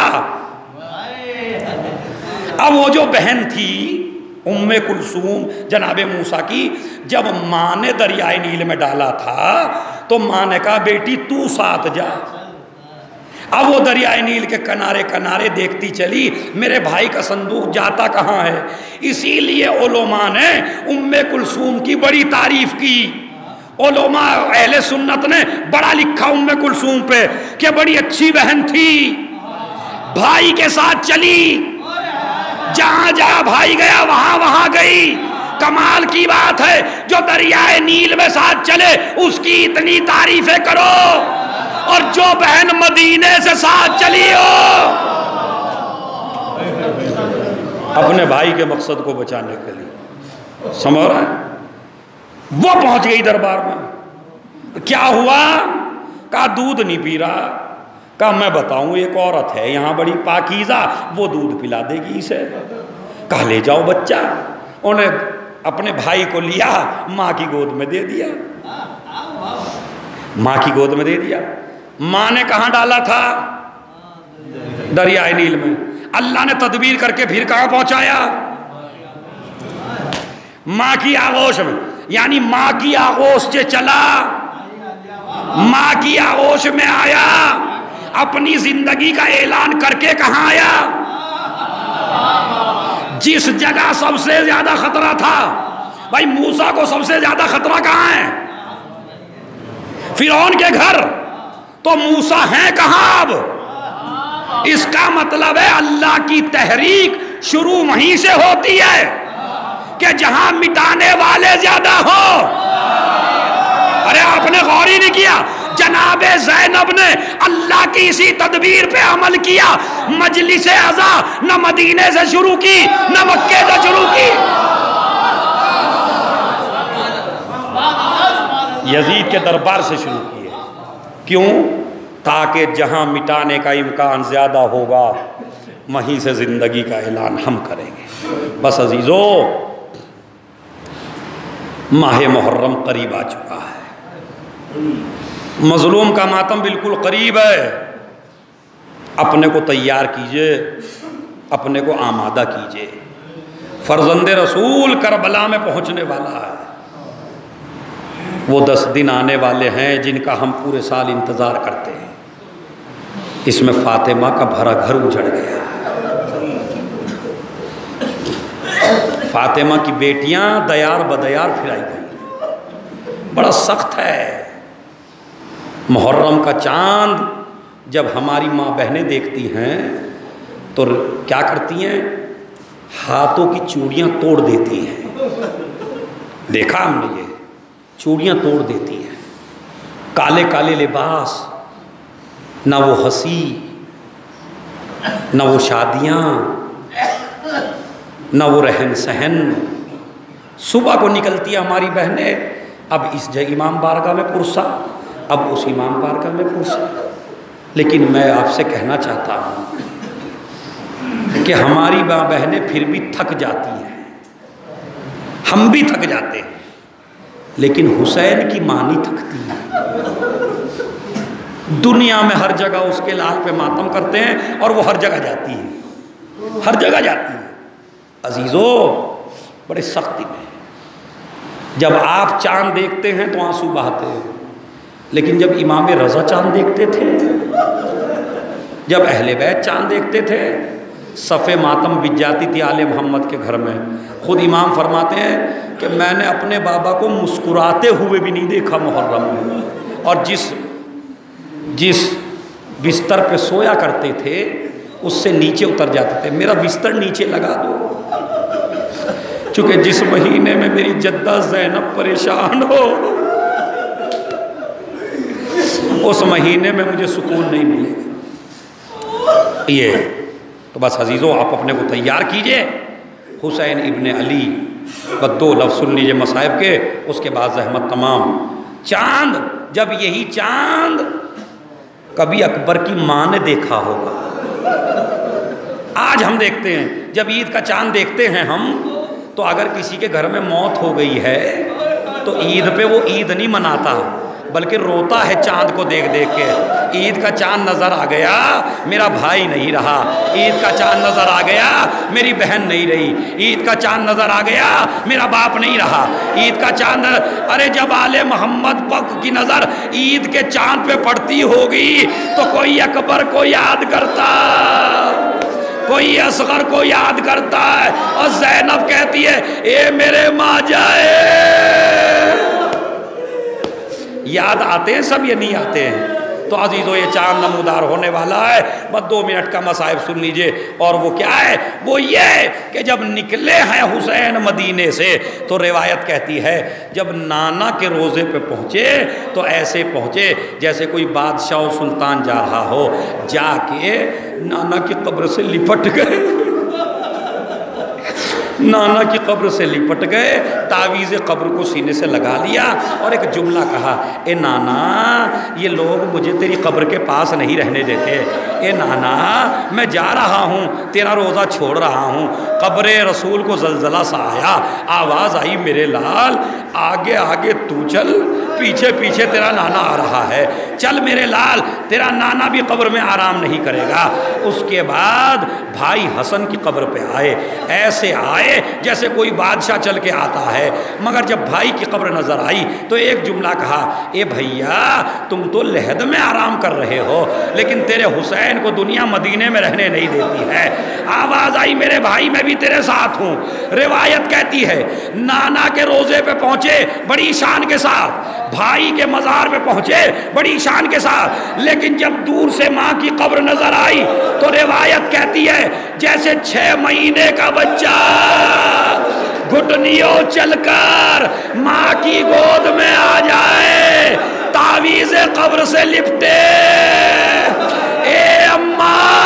اب وہ جو بہن تھی ام کلثوم جناب موسیٰ کی، جب ماں نے دریائے نیل میں ڈالا تھا تو ماں نے کہا بیٹی تو ساتھ جا۔ اب وہ دریائے نیل کے کنارے کنارے دیکھتی چلی میرے بھائی کا صندوق جاتا کہاں ہے۔ اسی لیے علماء نے ام کلثوم کی بڑی تعریف کی، علماء اہل سنت نے بڑا لکھا ام کلثوم پہ کہ بڑی اچھی بہن تھی، بھائی کے ساتھ چلی، جہاں جہاں بھائی گیا وہاں وہاں گئی۔ کمال کی بات ہے جو دریائے نیل میں ساتھ چلے اس کی اتنی تعریفیں کرو، اور جو بہن مدینے سے ساتھ چلی ہو اپنے بھائی کے مقصد کو بچانے کے لیے، سمجھ رہا ہے؟ وہ پہنچ گئی دربار میں، کیا ہوا؟ کہا دودھ نہیں پی رہا۔ کہا میں بتاؤں، ایک عورت ہے یہاں بڑی پاکیزہ، وہ دودھ پلا دے گی اسے۔ کہا لے جاؤ بچہ۔ انہیں اپنے بھائی کو لیا، ماں کی گود میں دے دیا، ماں کی گود میں دے دیا۔ ماں نے کہاں ڈالا تھا؟ دریائے نیل میں۔ اللہ نے تدبیر کر کے پھر کہاں پہنچایا؟ ماں کی آغوش میں، یعنی ماں کی آغوش سے چلا، ماں کی آغوش میں آیا، اپنی زندگی کا اعلان کر کے کہاں آیا؟ جس جگہ سب سے زیادہ خطرہ تھا، بھائی موسیٰ کو سب سے زیادہ خطرہ کہاں ہے؟ فرعون کے گھر، تو موسیٰ ہیں کہاں اب؟ اس کا مطلب ہے اللہ کی تحریک شروع وہیں سے ہوتی ہے کہ جہاں مٹانے والے زیادہ ہو۔ ارے آپ نے غور ہی نہیں کیا، جناب زینب نے اللہ کی اسی تدبیر پہ عمل کیا، مجلس عزا نہ مدینے سے شروع کی نہ مکے سے شروع کی، یزید کے دربار سے شروع کیے۔ کیوں؟ تاکہ جہاں مٹانے کا امکان زیادہ ہوگا وہیں سے زندگی کا اعلان ہم کریں گے۔ بس عزیزو، ماہ محرم قریب آ چکا ہے، مظلوم کا ماتم بالکل قریب ہے۔ اپنے کو تیار کیجئے، اپنے کو آمادہ کیجئے، فرزند رسول کربلا میں پہنچنے والا ہے۔ وہ دس دن آنے والے ہیں جن کا ہم پورے سال انتظار کرتے ہیں۔ اس میں فاطمہ کا بھرا گھر اجڑ گیا، فاطمہ کی بیٹیاں دیار بدیار پھرائی گئی، بڑا سخت ہے۔ محرم کا چاند جب ہماری ماں بہنیں دیکھتی ہیں تو کیا کرتی ہیں؟ ہاتھوں کی چوڑیاں توڑ دیتی ہیں، دیکھا ہم نے، یہ چوڑیاں توڑ دیتی ہیں، کالے کالے لباس، نہ وہ ہنسی، نہ وہ شادیاں، نہ وہ رہن سہن۔ صبح کو نکلتی ہیں ہماری بہنیں، اب اس جگہ امام بارگاہ میں پرسا، اب اس امام بارگاہ میں پرسا۔ لیکن میں آپ سے کہنا چاہتا ہوں کہ ہماری ماں بہنیں پھر بھی تھک جاتی ہیں، ہم بھی تھک جاتے ہیں، لیکن حسین کی ماں نہیں تھکتی ہے۔ دنیا میں ہر جگہ اس کے لال پہ ماتم کرتے ہیں اور وہ ہر جگہ جاتی ہے، ہر جگہ جاتی ہے۔ عزیزو، بڑے سختی میں جب آپ چاند دیکھتے ہیں تو آنسو بہاتے ہیں، لیکن جب امام رضا چاند دیکھتے تھے، جب اہل بیت چاند دیکھتے تھے، صف ماتم بچ جاتی تھی آل محمد کے گھر میں۔ خود امام فرماتے ہیں کہ میں نے اپنے بابا کو مسکراتے ہوئے بھی نہیں دیکھا محرم میں، اور جس جس بستر پہ سویا کرتے تھے اس سے نیچے اتر جاتے تھے، میرا بستر نیچے لگا دو، چونکہ جس مہینے میں میری جدہ زینب پریشان ہو اس مہینے میں مجھے سکون نہیں ملے گا۔ یہ تو بس عزیزو، آپ اپنے کو تیار کیجئے۔ حسین ابن علی، بس دو لفظ سن لیجئے مصائب کے، اس کے بعد زحمت تمام۔ چاند، جب یہی چاند کبھی اکبر کی ماں نے دیکھا ہوگا، آج ہم دیکھتے ہیں، جب عید کا چاند دیکھتے ہیں ہم، تو اگر کسی کے گھر میں موت ہو گئی ہے تو عید پہ وہ عید نہیں مناتا، بلکہ روتا ہے چاند کو دیکھ دیکھ کے۔ عید کا چاند نظر آ گیا، میرا بھائی نہیں رہا، عید کا چاند نظر آ گیا، میری بہن نہیں رہی، عید کا چاند نظر آ گیا، میرا باپ نہیں رہا، عید کا چاند۔ ارے جب آل محمد پاک کی نظر عید کے چاند پہ پڑتی ہوگی تو کوئی اکبر کو یاد کرتا، کوئی اصغر کو یاد کرتا ہے، اور زینب کہتی ہے اے میرے ماں جائے۔ یاد آتے ہیں سب، یہ نہیں آتے ہیں؟ تو عزیزو، یہ چاند نمودار ہونے والا ہے۔ بس دو منٹ کا مصائب سن لیجئے، اور وہ کیا ہے؟ وہ یہ کہ جب نکلے ہیں حسین مدینے سے تو روایت کہتی ہے جب نانا کے روزے پہ پہنچے تو ایسے پہنچے جیسے کوئی بادشاہ و سلطان جا رہا ہو، جا کے نانا کی قبر سے لپٹ گئے، نانا کی قبر سے لپٹ گئے، تعویذ قبر کو سینے سے لگا لیا اور ایک جملہ کہا، اے نانا یہ لوگ مجھے تیری قبر کے پاس نہیں رہنے دیتے، اے نانا میں جا رہا ہوں، تیرا روزہ چھوڑ رہا ہوں۔ قبر رسول کو زلزلہ سا آیا، آواز آئی میرے لال آگے آگے تو چل پیچھے پیچھے تیرا نانا آ رہا ہے، چل میرے لال، تیرا نانا بھی قبر میں آرام نہیں کرے گا۔ اس کے بعد بھائی حسن کی قبر پہ آئے، ایسے آئے جیسے کوئی بادشاہ چل کے آتا ہے، مگر جب بھائی کی قبر نظر آئی تو ایک جملہ کہا، اے بھیا تم تو لحد میں آرام کر رہے ہو لیکن تیرے حسین کو دنیا مدینے میں رہنے نہیں دیتی ہے۔ آواز آئی، میرے بھائی میں بھی تیرے ساتھ ہوں۔ روایت کہتی ہے نانا کے روزے پہ پہنچے بڑی شان کے ساتھ، بھائی کے مزار پہ پہنچے بڑی شان کے ساتھ، لیکن جب دور سے ماں کی قبر نظر آئی تو روایت کہتی ہے جیسے چھ مہینے کا بچہ گھٹنیوں چل کر ماں کی گود میں آ جائے، تعویذ قبر سے لپٹے، اے اماں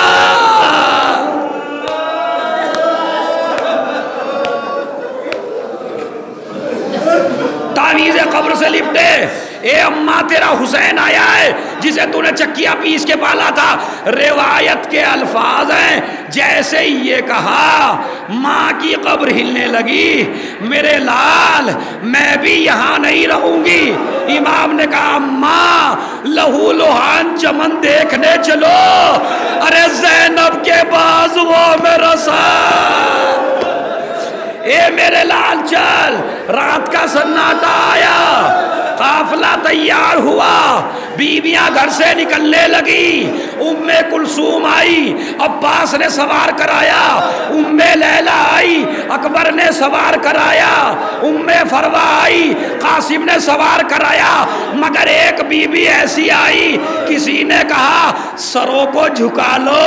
تعویذ قبر سے لپٹے، اے اماں تیرا حسین آیا ہے جسے تو نے چکیا پیس کے پالا تھا۔ روایت کے الفاظ ہیں جیسے یہ کہا ماں کی قبر ہلنے لگی، میرے لال میں بھی یہاں نہیں رہوں گی۔ امام نے کہا ماں لہو لوہان چمن دیکھنے چلو، ارے زینب کے بازوؤں میں رسا، اے میرے لال چل۔ رات کا سناٹا آیا، قافلہ تیار ہوا، بیویاں گھر سے نکلنے لگی۔ ام کلثوم آئی، عباس نے سوار کرایا، ام لیلہ آئی، اکبر نے سوار کرایا، ام فروا آئی، قاسم نے سوار کرایا، مگر ایک بی بی ایسی آئی کسی نے کہا سروں کو جھکا لو،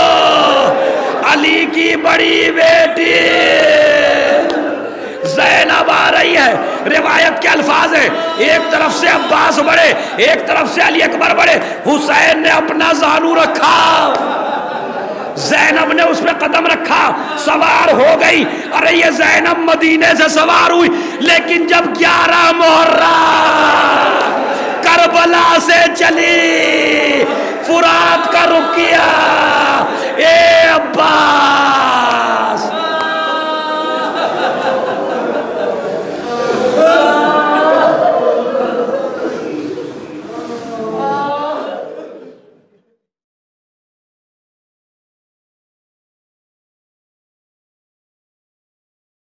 علی کی بڑی بیٹی زینب آ رہی ہے۔ روایت کے الفاظ ہیں ایک طرف سے عباس بڑھے، ایک طرف سے علی اکبر بڑھے، حسین نے اپنا زانو رکھا، زینب نے اس پہ قدم رکھا، سوار ہو گئی۔ ارے یہ زینب مدینے سے سوار ہوئی، لیکن جب گیارہ محرم کربلا سے چلی، فرات کا رخ کیا،